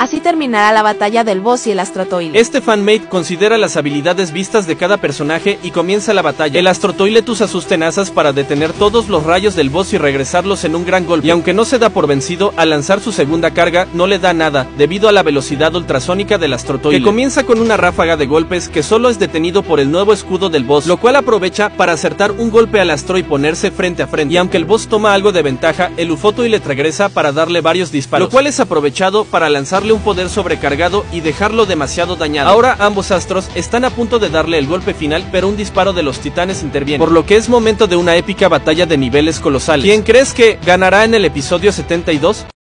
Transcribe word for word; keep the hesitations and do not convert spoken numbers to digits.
Así terminará la batalla del boss y el Astrotoilet. Este fanmade considera las habilidades vistas de cada personaje y comienza la batalla. El Astrotoilet usa sus tenazas para detener todos los rayos del boss y regresarlos en un gran golpe. Y aunque no se da por vencido, al lanzar su segunda carga, no le da nada, debido a la velocidad ultrasónica del Astrotoilet, que comienza con una ráfaga de golpes que solo es detenido por el nuevo escudo del boss, lo cual aprovecha para acertar un golpe al Astro y ponerse frente a frente. Y aunque el boss toma algo de ventaja, el Ufotoilet regresa para darle varios disparos, lo cual es aprovechado para lanzarle un poder sobrecargado y dejarlo demasiado dañado. Ahora ambos astros están a punto de darle el golpe final, pero un disparo de los titanes interviene, por lo que es momento de una épica batalla de niveles colosales. ¿Quién crees que ganará en el episodio setenta y dos?